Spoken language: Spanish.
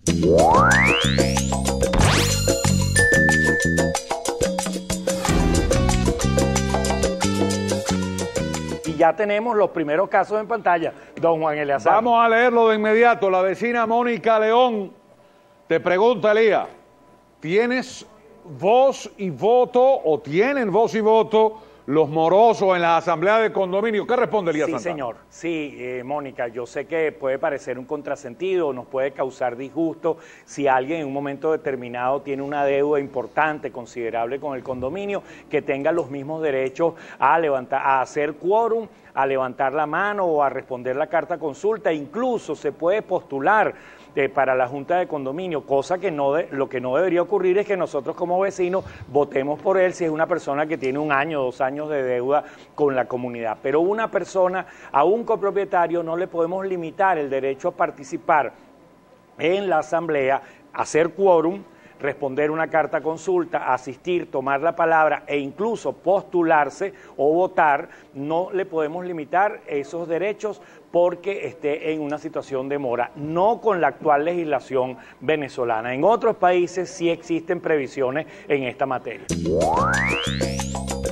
Y ya tenemos los primeros casos en pantalla, don Juan Eleazar. Vamos a leerlo de inmediato. La vecina Mónica León te pregunta, Elías, ¿tienes voz y voto o tienen voz y voto los morosos en la asamblea de condominio? ¿Qué responde Elías Santana? Sí, señor. Sí, Mónica, yo sé que puede parecer un contrasentido, nos puede causar disgusto si alguien en un momento determinado tiene una deuda importante, considerable con el condominio, que tenga los mismos derechos a levantar, a hacer quórum, a levantar la mano o a responder la carta consulta. Incluso se puede postular para la Junta de Condominio, cosa que lo que no debería ocurrir es que nosotros como vecinos votemos por él si es una persona que tiene 1 año, 2 años de deuda con la comunidad. Pero una persona, a un copropietario, no le podemos limitar el derecho a participar en la asamblea, hacer quórum, responder una carta consulta, asistir, tomar la palabra e incluso postularse o votar. No le podemos limitar esos derechos porque esté en una situación de mora, no con la actual legislación venezolana. En otros países sí existen previsiones en esta materia.